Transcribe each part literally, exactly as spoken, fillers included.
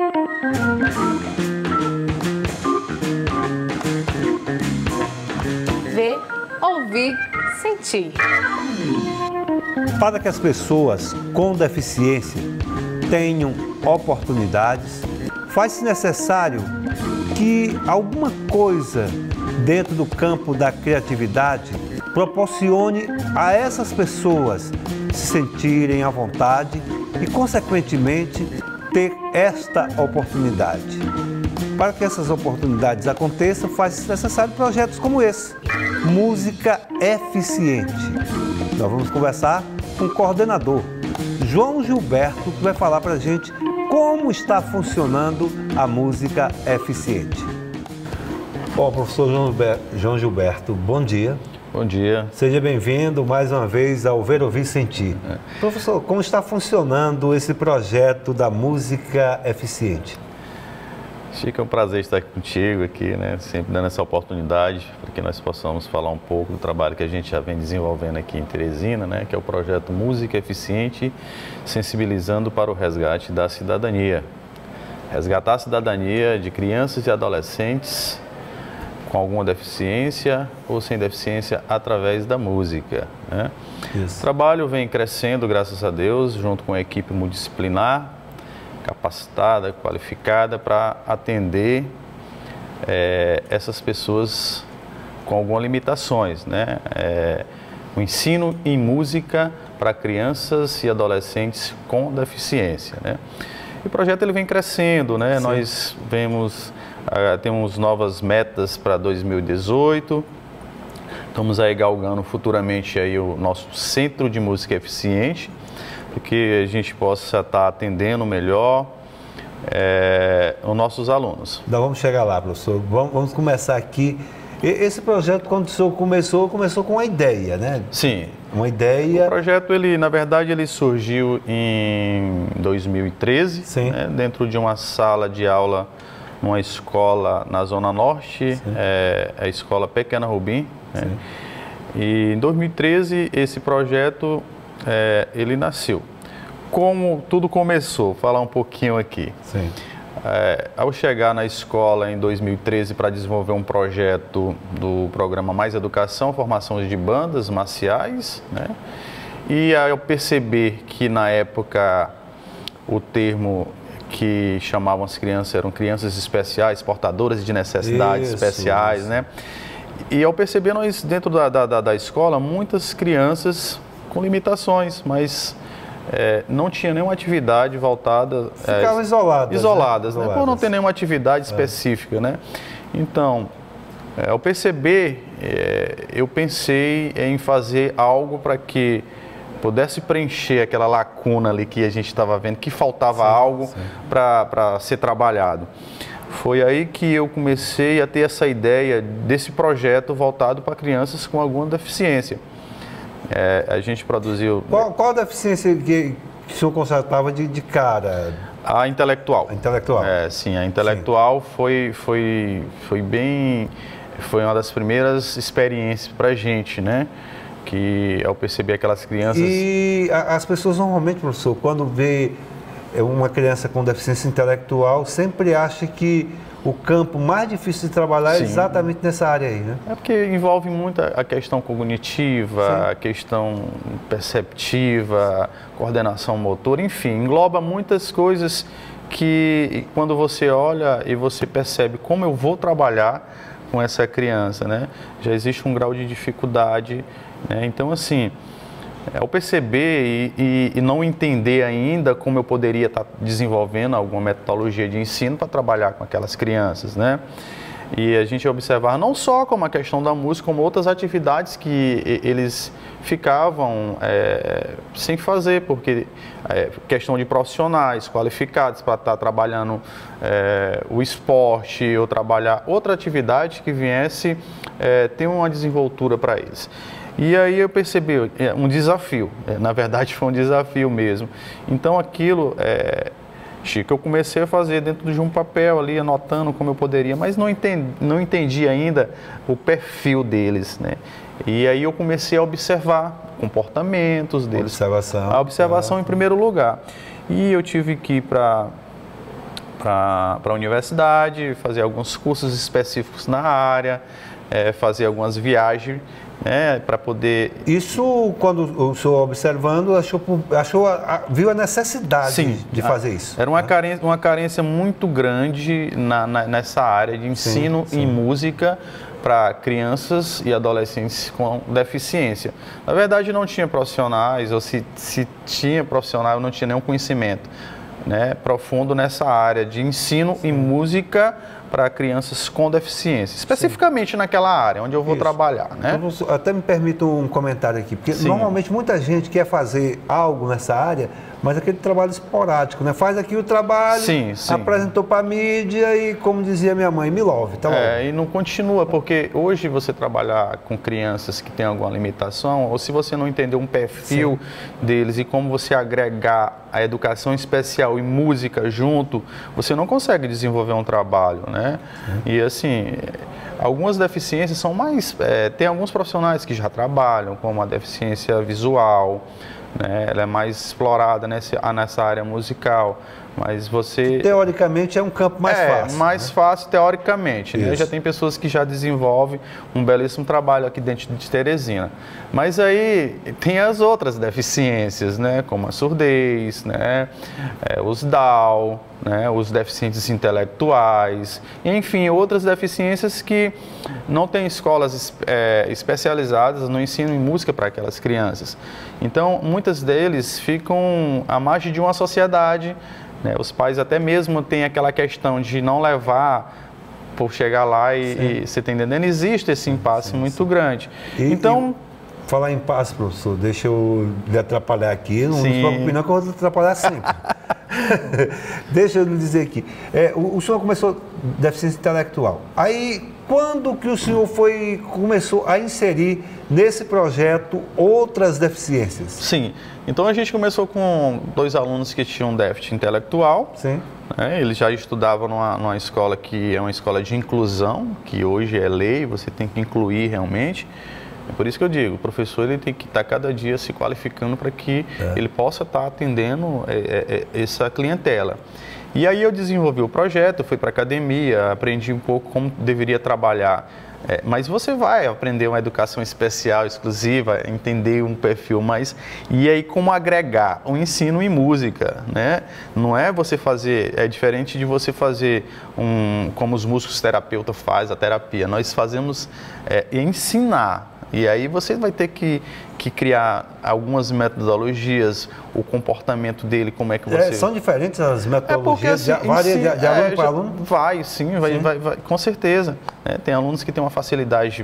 Ver, ouvir, sentir. Para que as pessoas com deficiência tenham oportunidades, faz-se necessário que alguma coisa dentro do campo da criatividade proporcione a essas pessoas se sentirem à vontade e, consequentemente, ter esta oportunidade. Para que essas oportunidades aconteçam, faz-se necessário projetos como esse, Música Eficiente. Nós vamos conversar com o coordenador, João Gilberto, que vai falar para a gente como está funcionando a Música Eficiente. Bom, professor João Gilberto, bom dia. Bom dia. Seja bem-vindo mais uma vez ao Ver, Ouvir, Sentir. É. Professor, como está funcionando esse projeto da Música Eficiente? Chico, é um prazer estar aqui contigo, aqui, né? Sempre dando essa oportunidade para que nós possamos falar um pouco do trabalho que a gente já vem desenvolvendo aqui em Teresina, né? Que é o projeto Música Eficiente, sensibilizando para o resgate da cidadania. Resgatar a cidadania de crianças e adolescentes com alguma deficiência ou sem deficiência através da música, né? Isso. O trabalho vem crescendo, graças a Deus, junto com a equipe multidisciplinar, capacitada, qualificada para atender é, essas pessoas com algumas limitações, né? É, o ensino em música para crianças e adolescentes com deficiência, né? E o projeto ele vem crescendo, né? Sim. Nós vemos, uh, temos novas metas para dois mil e dezoito, estamos aí galgando futuramente aí o nosso Centro de Música Eficiente, para que a gente possa estar atendendo melhor é, os nossos alunos. Então vamos chegar lá, professor. Vamos, vamos começar aqui. Esse projeto, quando o senhor começou, começou com uma ideia, né? Sim. Uma ideia... O projeto, ele, na verdade, ele surgiu em dois mil e treze, Sim. Né, dentro de uma sala de aula numa escola na Zona Norte, é, a escola Pequena Rubim. Né? E em dois mil e treze, esse projeto... É, ele nasceu. Como tudo começou? Vou falar um pouquinho aqui. Sim. É, ao chegar na escola em dois mil e treze para desenvolver um projeto do programa Mais Educação, formação de bandas marciais, né? E aí eu perceber que na época o termo que chamavam as crianças eram crianças especiais, portadoras de necessidades isso, especiais, isso. né? E ao perceber nós dentro da, da, da escola muitas crianças com limitações, mas é, não tinha nenhuma atividade voltada... Ficavam é, isoladas. Isoladas, né? Isoladas. Por não ter nenhuma atividade específica, é. né? Então, é, ao perceber, é, eu pensei em fazer algo para que pudesse preencher aquela lacuna ali que a gente estava vendo, que faltava sim, algo para ser trabalhado. Foi aí que eu comecei a ter essa ideia desse projeto voltado para crianças com alguma deficiência. É, a gente produziu... Qual, qual a deficiência que, que o senhor constatava de, de cara? A intelectual. A intelectual. É, sim, a intelectual sim. Foi, foi, foi bem... Foi uma das primeiras experiências para a gente, né? Que ao perceber aquelas crianças... E a, as pessoas normalmente, professor, quando vê uma criança com deficiência intelectual, sempre acha que o campo mais difícil de trabalhar Sim. é exatamente nessa área aí, né? É porque envolve muito a questão cognitiva, Sim. a questão perceptiva, coordenação motora, enfim, engloba muitas coisas que quando você olha e você percebe como eu vou trabalhar com essa criança, né? Já existe um grau de dificuldade, né? Então, assim, ao perceber e, e, e não entender ainda como eu poderia estar desenvolvendo alguma metodologia de ensino para trabalhar com aquelas crianças, né? E a gente observar não só como a questão da música, como outras atividades que eles ficavam é, sem fazer, porque é, questão de profissionais qualificados para estar trabalhando é, o esporte ou trabalhar outra atividade que viesse é, ter uma desenvoltura para eles. E aí eu percebi é, um desafio, é, na verdade foi um desafio mesmo. Então aquilo, é, Chico, eu comecei a fazer dentro de um papel ali, anotando como eu poderia, mas não entendi, não entendi ainda o perfil deles, né? E aí eu comecei a observar comportamentos deles. Observação. A observação é. em primeiro lugar. E eu tive que ir para para a universidade, fazer alguns cursos específicos na área, é, fazer algumas viagens, né, para poder... Isso, quando o senhor observando, achou, achou viu a necessidade Sim, de fazer isso? Era uma, né? carência, uma carência muito grande na, na, nessa área de ensino sim, sim. em música para crianças e adolescentes com deficiência. Na verdade, não tinha profissionais, ou se, se tinha profissional, não tinha nenhum conhecimento, né, profundo nessa área de ensino sim. em música para crianças com deficiência, especificamente Sim. naquela área onde eu vou Isso. trabalhar, né? Então, até me permita um comentário aqui, porque Sim. normalmente muita gente quer fazer algo nessa área, mas aquele trabalho esporádico, né? Faz aqui o trabalho, sim, sim. apresentou para a mídia e, como dizia minha mãe, me love, tá É, e não continua, porque hoje você trabalhar com crianças que têm alguma limitação, ou se você não entender um perfil sim. deles e como você agregar a educação especial e música junto, você não consegue desenvolver um trabalho, né? Sim. E assim, algumas deficiências são mais... É, tem alguns profissionais que já trabalham, como a deficiência visual, né? Ela é mais explorada nessa, nessa área musical, mas você... Teoricamente é um campo mais é, fácil. mais né? fácil teoricamente, né? Já tem pessoas que já desenvolvem um belíssimo trabalho aqui dentro de Teresina. Mas aí tem as outras deficiências, né? Como a surdez, né? É, os Down, né? Os deficientes intelectuais, enfim, outras deficiências que não tem escolas é, especializadas no ensino em música para aquelas crianças. Então, muitas deles ficam à margem de uma sociedade, né? Os pais até mesmo têm aquela questão de não levar por chegar lá e, e você está entendendo? Existe esse impasse sim, muito sim. grande. E, então... E... Falar em paz, professor, deixa eu lhe atrapalhar aqui, não se preocupe não que eu vou te atrapalhar sempre. Deixa eu lhe dizer aqui, é, o, o senhor começou deficiência intelectual, aí quando que o senhor foi, começou a inserir nesse projeto outras deficiências? Sim, então a gente começou com dois alunos que tinham déficit intelectual. Sim. Né, eles já estudavam numa, numa escola que é uma escola de inclusão, que hoje é lei, você tem que incluir realmente. É por isso que eu digo, o professor ele tem que estar cada dia se qualificando para que é. ele possa estar atendendo é, é, essa clientela. E aí eu desenvolvi o projeto, fui para a academia, aprendi um pouco como deveria trabalhar. É, mas você vai aprender uma educação especial, exclusiva, entender um perfil mais... E aí como agregar o ensino em música, né? Não é você fazer... É diferente de você fazer um... Como os músicos terapeutas fazem a terapia. Nós fazemos é, ensinar. E aí você vai ter que, que criar algumas metodologias, o comportamento dele, como é que você... É, são diferentes as metodologias, é porque, assim, varia si, de, de aluno é, para aluno? Vai, sim, vai, sim. Vai, vai, com certeza. É, tem alunos que têm uma facilidade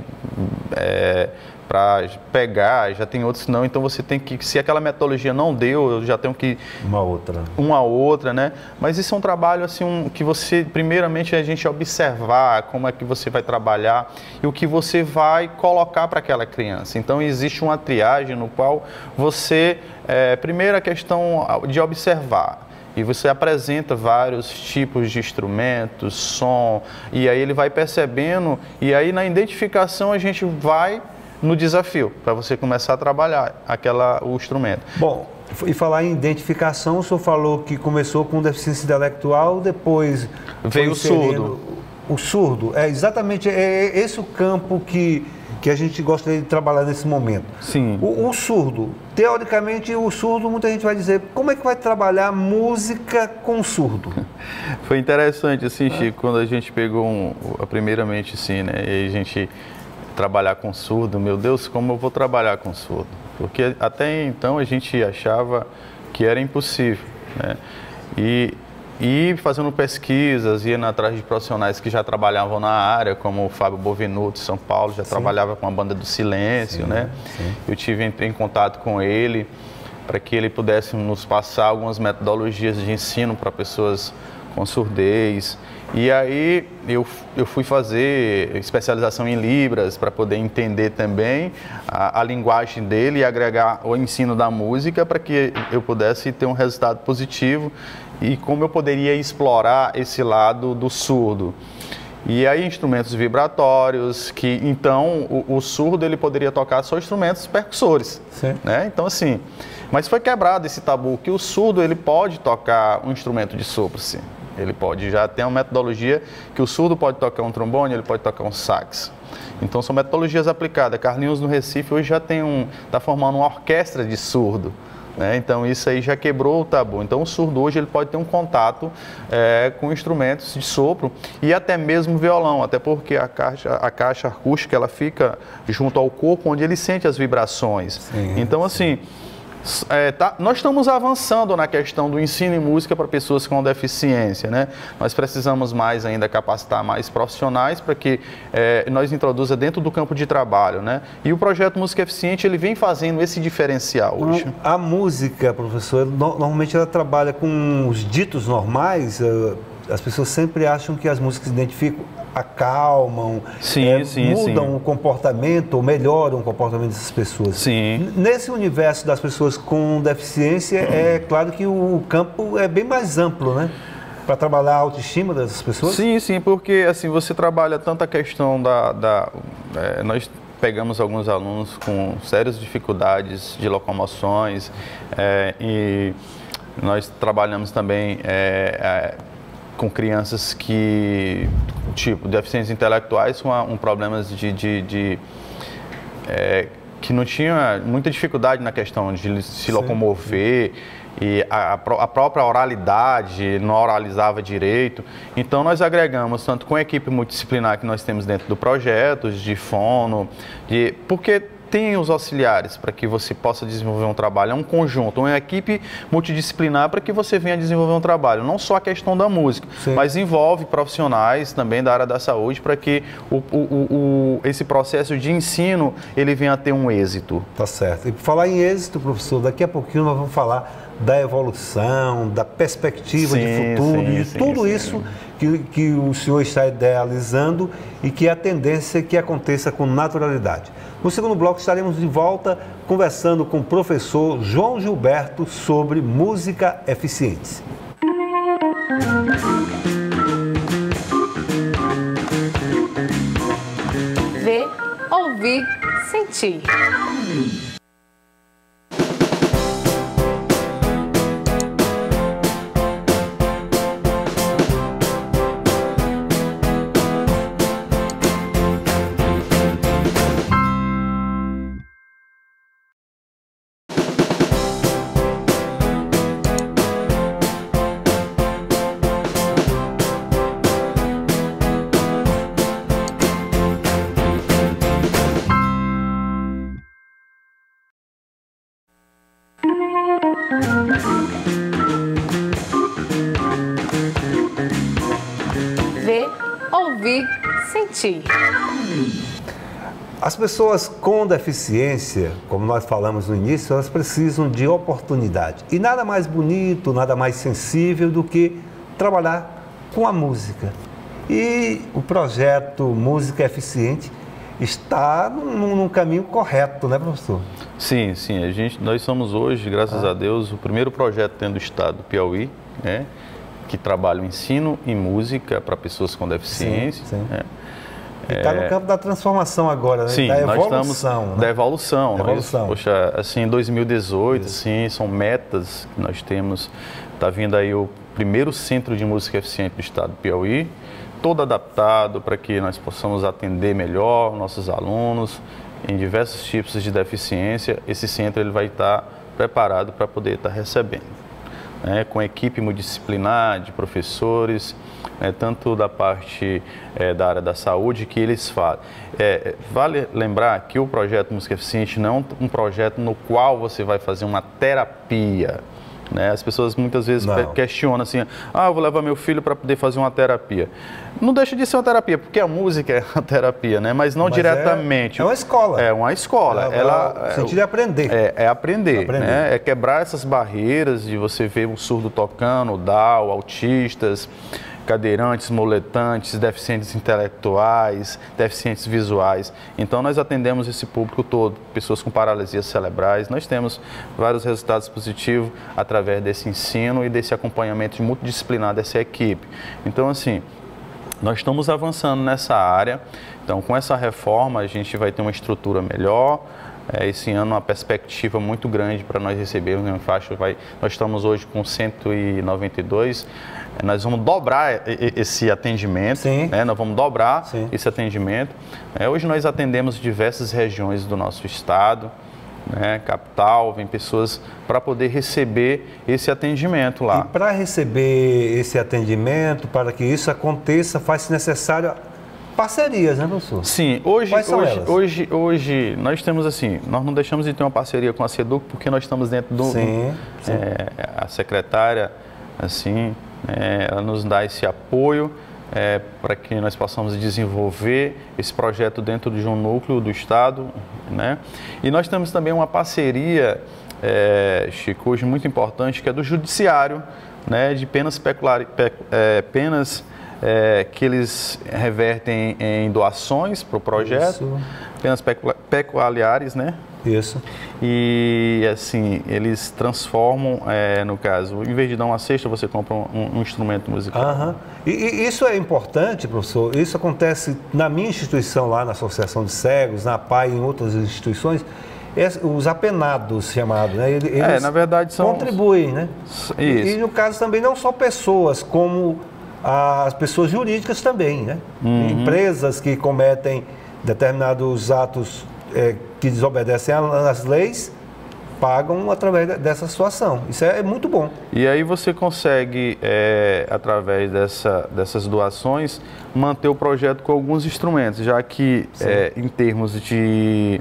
é, para pegar, já tem outros que não, então você tem que, se aquela metodologia não deu, eu já tenho que... Uma outra. Uma outra, né? Mas isso é um trabalho, assim, um, que você, primeiramente, a gente observar como é que você vai trabalhar e o que você vai colocar para aquela criança. Então, existe uma triagem no qual você, é, primeiro a questão de observar, e você apresenta vários tipos de instrumentos, som, e aí ele vai percebendo, e aí na identificação a gente vai no desafio, para você começar a trabalhar aquela, o instrumento. Bom, e falar em identificação, o senhor falou que começou com deficiência intelectual, depois... Veio o surdo. O surdo, é exatamente é esse o campo que, que a gente gostaria de trabalhar nesse momento. Sim. O, o surdo, teoricamente o surdo, muita gente vai dizer, como é que vai trabalhar música com surdo? Foi interessante, assim, Chico, quando a gente pegou, um, primeiramente, assim, né, e a gente... trabalhar com surdo, meu Deus, como eu vou trabalhar com surdo? Porque até então a gente achava que era impossível, né? E, e fazendo pesquisas, ia atrás de profissionais que já trabalhavam na área, como o Fábio Bovenuto, de São Paulo, já sim. trabalhava com a Banda do Silêncio, sim, né? Sim. Eu tive, entrei em contato com ele para que ele pudesse nos passar algumas metodologias de ensino para pessoas com surdez. E aí eu, eu fui fazer especialização em Libras para poder entender também a, a linguagem dele e agregar o ensino da música para que eu pudesse ter um resultado positivo e como eu poderia explorar esse lado do surdo. E aí instrumentos vibratórios, que então o, o surdo ele poderia tocar só instrumentos percussores, sim. né? Então assim, mas foi quebrado esse tabu que o surdo ele pode tocar um instrumento de sopro, sim. Ele pode já ter uma metodologia que o surdo pode tocar um trombone, ele pode tocar um sax. Então são metodologias aplicadas. Carlinhos no Recife hoje já tem um, está formando uma orquestra de surdo. Né? Então isso aí já quebrou o tabu. Então o surdo hoje ele pode ter um contato é, com instrumentos de sopro e até mesmo violão, até porque a caixa, a caixa acústica ela fica junto ao corpo onde ele sente as vibrações. Sim, então assim, é, tá, nós estamos avançando na questão do ensino em música para pessoas com deficiência, né? Nós precisamos mais ainda capacitar mais profissionais para que é, nós introduza dentro do campo de trabalho, né? E o projeto Música Eficiente ele vem fazendo esse diferencial hoje. A música, professor, normalmente ela trabalha com os ditos normais. As pessoas sempre acham que as músicas identificam, acalmam, sim, é, sim, mudam sim. o comportamento ou melhoram o comportamento dessas pessoas. Sim. Nesse universo das pessoas com deficiência, é claro que o campo é bem mais amplo, né? Para trabalhar a autoestima dessas pessoas? Sim, sim, porque assim, você trabalha tanto a questão da... da é, nós pegamos alguns alunos com sérias dificuldades de locomoções é, e nós trabalhamos também... É, é, com crianças que, tipo, deficientes intelectuais com um problemas de, de, de é, que não tinha muita dificuldade na questão de se locomover e a, a própria oralidade não oralizava direito. Então nós agregamos tanto com a equipe multidisciplinar que nós temos dentro do projeto, de fono, de, porque tem os auxiliares para que você possa desenvolver um trabalho, é um conjunto, uma equipe multidisciplinar para que você venha desenvolver um trabalho, não só a questão da música, sim, mas envolve profissionais também da área da saúde para que o, o, o, esse processo de ensino ele venha a ter um êxito. Tá certo. E por falar em êxito, professor, daqui a pouquinho nós vamos falar da evolução, da perspectiva, sim, de futuro, sim, de sim, tudo sim, isso que, que o senhor está idealizando e que é a tendência que aconteça com naturalidade. No segundo bloco estaremos de volta conversando com o professor João Gilberto sobre música eficiente. Ver, ouvir, sentir. Ver, ouvir, sentir. As pessoas com deficiência, como nós falamos no início, elas precisam de oportunidade. E nada mais bonito, nada mais sensível do que trabalhar com a música. E o projeto Música Eficiente está num, num caminho correto, né, professor? Sim, sim. A gente, nós somos hoje, graças ah. a Deus, o primeiro projeto dentro do estado do Piauí, né, que trabalha o ensino em música para pessoas com deficiência. Sim, sim. Né. Está é... no campo da transformação agora, né? Sim, da evolução. Nós estamos, né? Da evolução. Da evolução. Nós, poxa, assim, em dois mil e dezoito, assim, são metas que nós temos. Está vindo aí o primeiro centro de música eficiente do estado do Piauí, todo adaptado para que nós possamos atender melhor nossos alunos em diversos tipos de deficiência. Esse centro ele vai estar preparado para poder estar recebendo, né, com equipe multidisciplinar de professores, né, tanto da parte é, da área da saúde que eles fazem. É, vale lembrar que o projeto Música Eficiente não é um, um projeto no qual você vai fazer uma terapia. Né? As pessoas muitas vezes não. questionam assim, ah, eu vou levar meu filho para poder fazer uma terapia. Não deixa de ser uma terapia, porque a música é uma terapia, né? Mas não Mas diretamente. É, é uma escola. É uma escola. Ela, ela, o sentido é aprender. É, é aprender, aprender. Né? É quebrar essas barreiras de você ver um surdo tocando, Down, autistas, cadeirantes, moletantes, deficientes intelectuais, deficientes visuais. Então nós atendemos esse público todo, pessoas com paralisias cerebrais. Nós temos vários resultados positivos através desse ensino e desse acompanhamento multidisciplinar dessa equipe. Então assim, nós estamos avançando nessa área. Então com essa reforma a gente vai ter uma estrutura melhor. Esse ano uma perspectiva muito grande para nós recebermos, né? Faixa vai, nós estamos hoje com cento e noventa e dois nós vamos dobrar esse atendimento, Sim. né? Nós vamos dobrar Sim. esse atendimento. É, hoje nós atendemos diversas regiões do nosso estado, né? Capital, vem pessoas para poder receber esse atendimento lá. E para receber esse atendimento, para que isso aconteça, faz-se necessário parcerias, né, professor? Sim, hoje, Quais são hoje, elas? hoje, hoje nós temos assim, nós não deixamos de ter uma parceria com a SEDUC porque nós estamos dentro do... Sim, sim. É, a secretária, assim, é, ela nos dá esse apoio é, para que nós possamos desenvolver esse projeto dentro de um núcleo do Estado, né? E nós temos também uma parceria, é, Chico, hoje muito importante, que é do Judiciário, né, de penas, peculari, pe, é, penas é, que eles revertem em doações para o projeto, Isso. penas peculiares, né? Isso. E assim, eles transformam, é, no caso, em vez de dar uma cesta, você compra um, um instrumento musical. Aham. E, e isso é importante, professor? Isso acontece na minha instituição lá, na Associação de Cegos, na P A I e em outras instituições, os apenados chamados, né? Eles É, na verdade são... contribuem, né? Isso. E, e no caso também não só pessoas, como as pessoas jurídicas também, né? Uhum. Empresas que cometem determinados atos é, que desobedecem às leis, pagam através dessa situação. Isso é muito bom. E aí você consegue, é, através dessa, dessas doações, manter o projeto com alguns instrumentos, já que é, em termos de,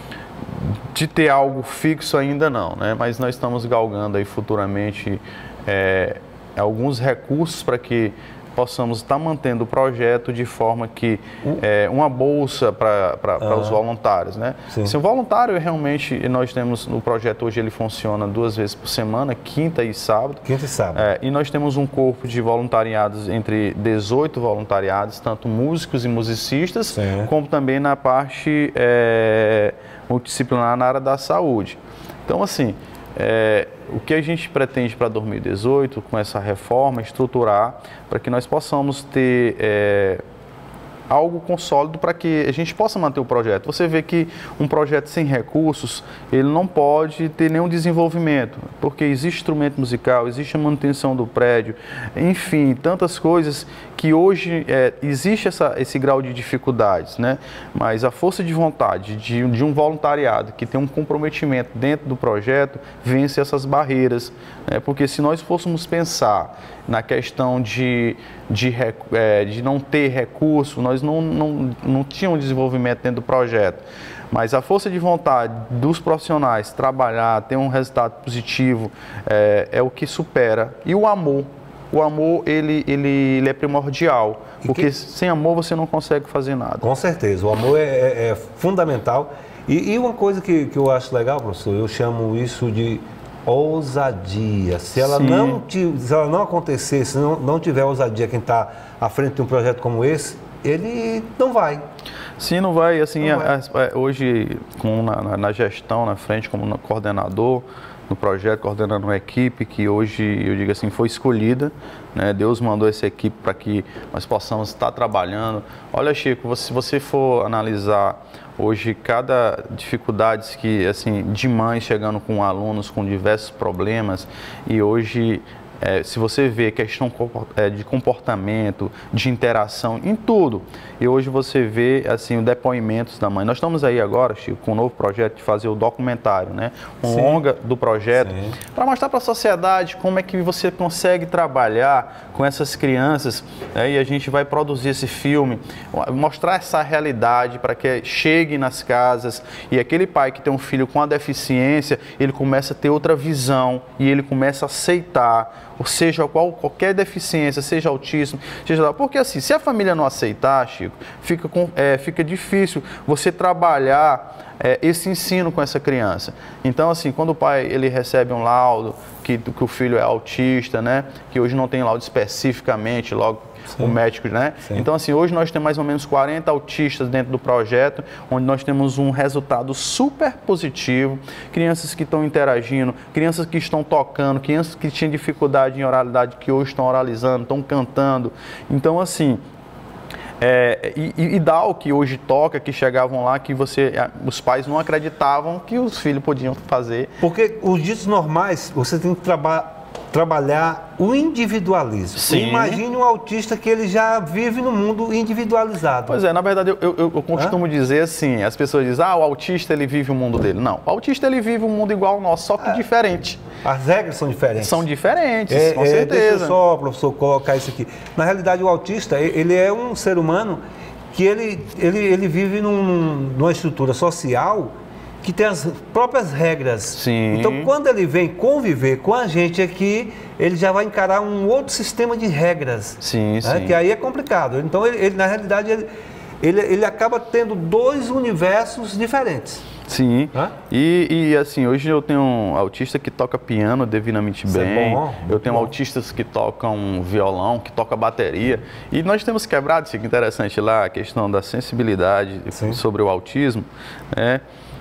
de ter algo fixo ainda não, né? Mas nós estamos galgando aí futuramente é, alguns recursos para que possamos estar mantendo o projeto de forma que é, uma bolsa para ah, os voluntários, né? Se o voluntário realmente, nós temos no projeto hoje, ele funciona duas vezes por semana, quinta e sábado. Quinta e sábado. É, e nós temos um corpo de voluntariados entre dezoito voluntariados, tanto músicos e musicistas, Sim. como também na parte é, multidisciplinar na área da saúde. Então, assim, É, o que a gente pretende para dois mil e dezoito, com essa reforma, estruturar para que nós possamos ter é, algo consólido para que a gente possa manter o projeto. Você vê que um projeto sem recursos, ele não pode ter nenhum desenvolvimento, porque existe instrumento musical, existe a manutenção do prédio, enfim, tantas coisas que hoje é, existe essa, esse grau de dificuldades, né? Mas a força de vontade de, de um voluntariado que tem um comprometimento dentro do projeto vence essas barreiras, né? Porque se nós fôssemos pensar na questão de, de, é, de não ter recurso, nós não, não, não tínhamos desenvolvimento dentro do projeto. Mas a força de vontade dos profissionais trabalhar, ter um resultado positivo, é, é o que supera. E o amor. O amor, ele, ele, ele é primordial, porque que... sem amor você não consegue fazer nada. Com certeza, o amor é, é, é fundamental. E, e uma coisa que, que eu acho legal, professor, eu chamo isso de ousadia. Se ela, não, se ela não acontecer, se não, não tiver ousadia quem está à frente de um projeto como esse, ele não vai. Sim, não vai. Assim, não vai. A, a, hoje, como na, na gestão, na frente, como coordenador no projeto, coordenando uma equipe que hoje, eu digo assim, foi escolhida, né? Deus mandou essa equipe para que nós possamos estar trabalhando. Olha, Chico, se você for analisar hoje cada dificuldades que, assim, de mães chegando com alunos com diversos problemas, e hoje É, se você vê questão de comportamento, de interação, em tudo. E hoje você vê, assim, os depoimentos da mãe. Nós estamos aí agora, Chico, com um novo projeto de fazer o documentário, né? Um Sim. longa do projeto, para mostrar para a sociedade como é que você consegue trabalhar com essas crianças, né? E a gente vai produzir esse filme, mostrar essa realidade para que chegue nas casas e aquele pai que tem um filho com a deficiência, ele começa a ter outra visão e ele começa a aceitar, ou seja, qual, qualquer deficiência, seja autismo, seja... Porque assim, se a família não aceitar, Chico, fica, com, é, fica difícil você trabalhar é, esse ensino com essa criança. Então, assim, quando o pai ele recebe um laudo que, que o filho é autista, né, que hoje não tem laudo especificamente, logo Sim. o médico, né? Sim. Então, assim, hoje nós temos mais ou menos quarenta autistas dentro do projeto, onde nós temos um resultado super positivo, crianças que estão interagindo, crianças que estão tocando, crianças que tinham dificuldade em oralidade, que hoje estão oralizando, estão cantando. Então, assim, É, e, e Dal, que hoje toca, que chegavam lá, que você, os pais não acreditavam que os filhos podiam fazer. Porque os ditos normais, você tem que traba trabalhar o individualismo. Sim. Imagine um autista que ele já vive no mundo individualizado. Pois é, na verdade eu, eu, eu costumo Hã? dizer assim, as pessoas dizem, ah, o autista ele vive o mundo dele. Não, o autista ele vive um mundo igual ao nosso, só que é. diferente. As regras são diferentes. São diferentes, é, com é, certeza. Deixa eu só, professor, colocar isso aqui. Na realidade, o autista, ele é um ser humano que ele, ele, ele vive num, numa estrutura social que tem as próprias regras. Sim. Então, quando ele vem conviver com a gente aqui, ele já vai encarar um outro sistema de regras. Sim, né? sim. Que aí é complicado. Então, ele, ele na realidade, ele, ele, ele acaba tendo dois universos diferentes. Sim, e, e assim, hoje eu tenho um autista que toca piano divinamente Isso bem, é bom, eu tenho bom. autistas que tocam violão, que tocam bateria, e nós temos quebrado, isso aqui é interessante lá, a questão da sensibilidade Sim. sobre o autismo, né?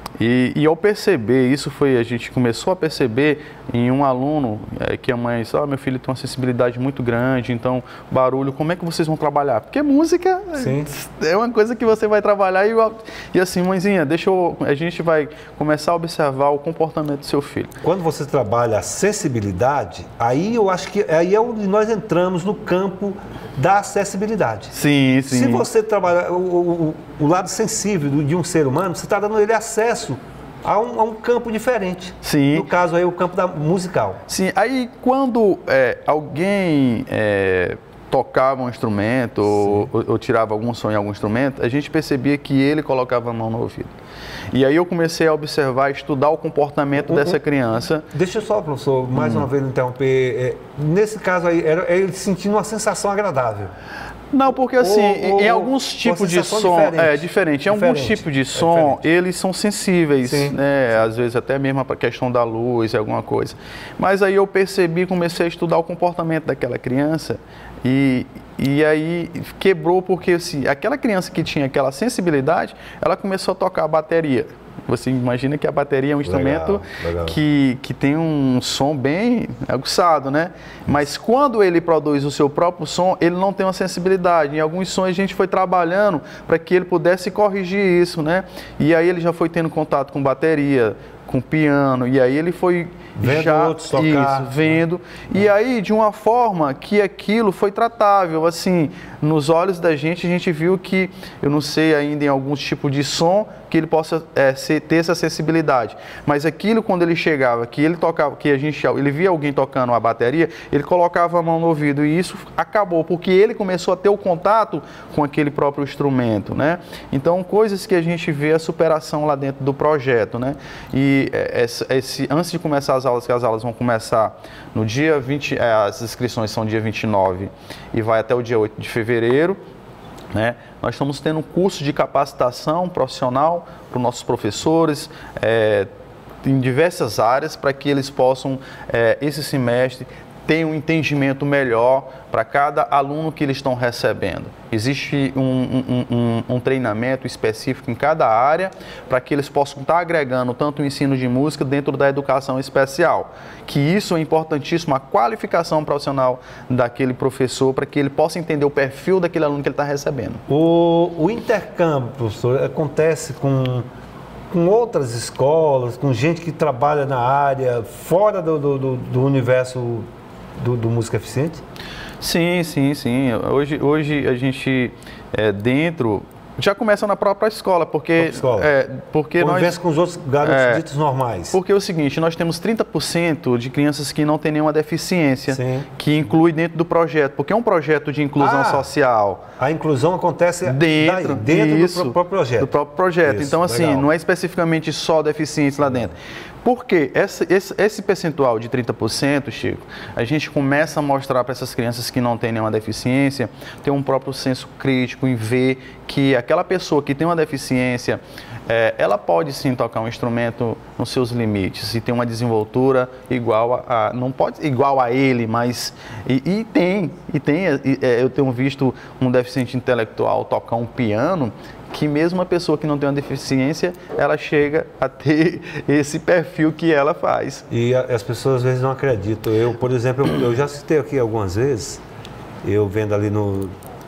E, e ao perceber, isso foi, a gente começou a perceber em um aluno é, que a mãe disse, oh, meu filho tem uma sensibilidade muito grande, então barulho, como é que vocês vão trabalhar? Porque música Sim. é uma coisa que você vai trabalhar e, e assim, mãezinha, deixa eu, a gente vai começar a observar o comportamento do seu filho. Quando você trabalha a sensibilidade, aí eu acho que aí é onde nós entramos no campo da acessibilidade. Sim, sim. Se você trabalhar o, o, o lado sensível de um ser humano, você está dando ele acesso a um, a um campo diferente. Sim. No caso aí, o campo da musical. Sim, aí quando é, alguém é, tocava um instrumento ou, ou tirava algum som em algum instrumento, a gente percebia que ele colocava a mão no ouvido. E aí eu comecei a observar, estudar o comportamento uhum. dessa criança. Deixa eu só, professor, mais hum. uma vez interromper. É, nesse caso aí, era ele sentindo uma sensação agradável. Não, porque assim, ou, em ou, alguns tipos de som, diferente. é diferente, em alguns tipos de som, é eles são sensíveis, Sim. né? Às vezes até mesmo para a questão da luz, alguma coisa. Mas aí eu percebi, comecei a estudar o comportamento daquela criança e, e aí quebrou porque assim, aquela criança que tinha aquela sensibilidade, ela começou a tocar a bateria. Você imagina que a bateria é um instrumento legal, legal. Que, que tem um som bem aguçado, né? Mas quando ele produz o seu próprio som, ele não tem uma sensibilidade. Em alguns sons a gente foi trabalhando para que ele pudesse corrigir isso, né? E aí ele já foi tendo contato com bateria, com piano, e aí ele foi vendo já outros tocar, isso, vendo, né? E aí de uma forma que aquilo foi tratável, assim, nos olhos da gente, a gente viu que, eu não sei ainda em alguns tipos de som, que ele possa é, ser, ter essa sensibilidade, mas aquilo quando ele chegava, que ele tocava, que a gente, ele via alguém tocando a bateria, ele colocava a mão no ouvido e isso acabou, porque ele começou a ter o contato com aquele próprio instrumento, né? Então, coisas que a gente vê a superação lá dentro do projeto, né? E esse, esse, antes de começar as aulas, que as aulas vão começar no dia vinte, as inscrições são dia vinte e nove e vai até o dia oito de fevereiro, né? Nós estamos tendo um curso de capacitação profissional para os nossos professores, é, em diversas áreas, para que eles possam, é, esse semestre, ter um entendimento melhor para cada aluno que eles estão recebendo. Existe um, um, um, um treinamento específico em cada área para que eles possam estar agregando tanto o ensino de música dentro da educação especial. Que isso é importantíssimo, a qualificação profissional daquele professor para que ele possa entender o perfil daquele aluno que ele está recebendo. O, o intercâmbio, professor, acontece com... com outras escolas, com gente que trabalha na área, fora do, do, do universo do, do Música Eficiente? Sim, sim, sim. Hoje, hoje a gente, é, dentro... Já começa na própria escola, porque... Escola. É, porque Conversa nós, com os outros garotos é, ditos normais. Porque é o seguinte, nós temos trinta por cento de crianças que não têm nenhuma deficiência, Sim. que inclui dentro do projeto, porque é um projeto de inclusão ah, social. A inclusão acontece dentro, daí, dentro isso, do próprio projeto. Do próprio projeto. Isso, então, assim, legal. não é especificamente só deficientes lá dentro. Por quê? Esse, esse, esse percentual de trinta por cento, Chico, a gente começa a mostrar para essas crianças que não têm nenhuma deficiência, ter um próprio senso crítico em ver que aquela pessoa que tem uma deficiência, é, ela pode sim tocar um instrumento nos seus limites e ter uma desenvoltura igual a, a não pode igual a ele, mas e, e tem, e tem, e, é, eu tenho visto um deficiente intelectual tocar um piano, que mesmo uma pessoa que não tem uma deficiência, ela chega a ter esse perfil que ela faz. E a, as pessoas às vezes não acreditam. Eu, por exemplo, eu, eu já citei aqui algumas vezes, eu vendo ali no,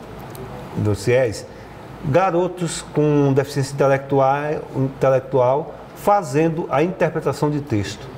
no CIES, garotos com deficiência intelectual, intelectual fazendo a interpretação de texto.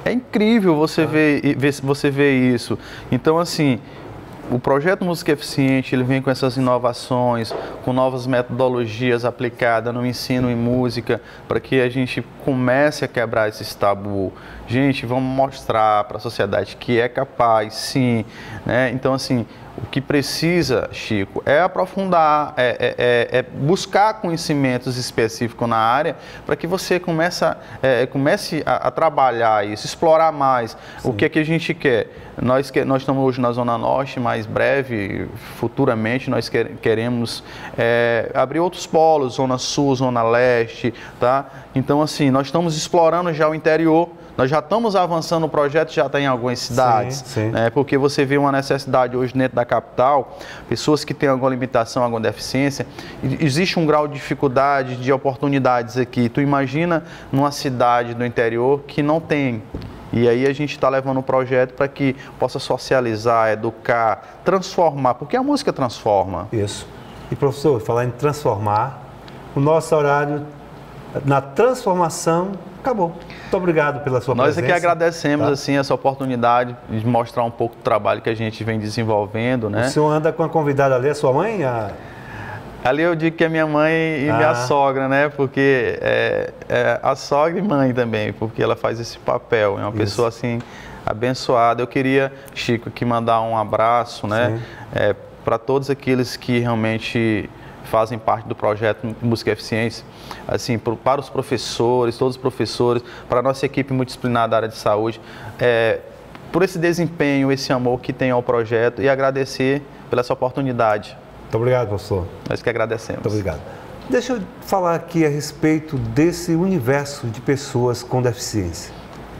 É incrível você, ah. ver, ver, você ver isso. Então, assim, o projeto Música Eficiente, ele vem com essas inovações, com novas metodologias aplicadas no ensino em música, para que a gente comece a quebrar esses tabus. Gente, vamos mostrar para a sociedade que é capaz, sim, né? Então, assim, o que precisa, Chico, é aprofundar, é, é, é buscar conhecimentos específicos na área para que você comece, a, é, comece a, a trabalhar isso, explorar mais. Sim. O que é que a gente quer? Nós, que, nós estamos hoje na Zona Norte, mais breve, futuramente, nós quer, queremos é, abrir outros polos, Zona Sul, Zona Leste, tá? Então, assim, nós estamos explorando já o interior. Nós já estamos avançando no projeto, já está em algumas cidades, sim, sim. Né? Porque você vê uma necessidade hoje dentro da capital, pessoas que têm alguma limitação, alguma deficiência, existe um grau de dificuldade, de oportunidades aqui. Tu imagina numa cidade do interior que não tem. E aí a gente está levando um projeto para que possa socializar, educar, transformar, porque a música transforma. Isso. E professor, falar em transformar, o nosso horário na transformação acabou. Muito obrigado pela sua Nós presença. Nós aqui agradecemos tá? assim, essa oportunidade de mostrar um pouco do trabalho que a gente vem desenvolvendo, né? O senhor anda com a convidada ali, a sua mãe? A... Ali eu digo que é minha mãe e ah. minha sogra, né? Porque é, é a sogra e mãe também, porque ela faz esse papel. É uma Isso. pessoa assim abençoada. Eu queria, Chico, aqui mandar um abraço, né? É, para todos aqueles que realmente fazem parte do projeto Música Eficiente, assim, para os professores, todos os professores, para a nossa equipe multidisciplinar da área de saúde, é, por esse desempenho, esse amor que tem ao projeto e agradecer pela essa oportunidade. Muito obrigado, professor. Nós que agradecemos. Muito obrigado. Deixa eu falar aqui a respeito desse universo de pessoas com deficiência.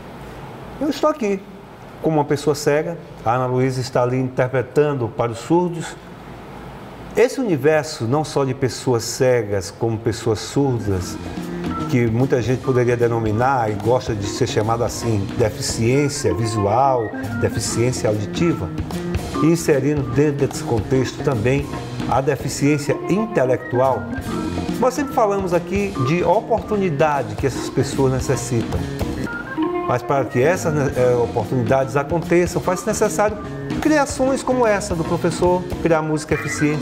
Eu estou aqui como uma pessoa cega, a Ana Luísa está ali interpretando para os surdos. Esse universo, não só de pessoas cegas, como pessoas surdas, que muita gente poderia denominar e gosta de ser chamado assim, deficiência visual, deficiência auditiva, e inserindo dentro desse contexto também a deficiência intelectual. Nós sempre falamos aqui de oportunidade que essas pessoas necessitam. Mas para que essas é, oportunidades aconteçam, faz necessário criações como essa do professor Criar Música Eficiente.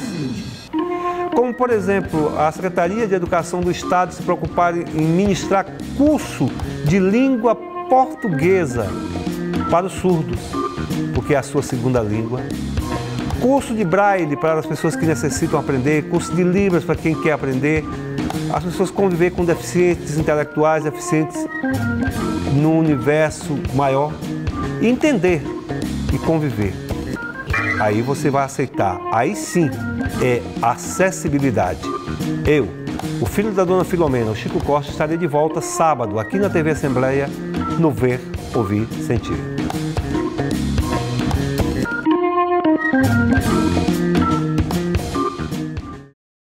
Como, por exemplo, a Secretaria de Educação do Estado se preocupar em ministrar curso de língua portuguesa para os surdos, porque é a sua segunda língua. Curso de braille para as pessoas que necessitam aprender, curso de libras para quem quer aprender. As pessoas conviver com deficientes intelectuais, deficientes no universo maior, e entender e conviver. Aí você vai aceitar. Aí sim é acessibilidade. Eu, o filho da dona Filomena, o Chico Costa, estarei de volta sábado aqui na T V Assembleia, no Ver, Ouvir, Sentir.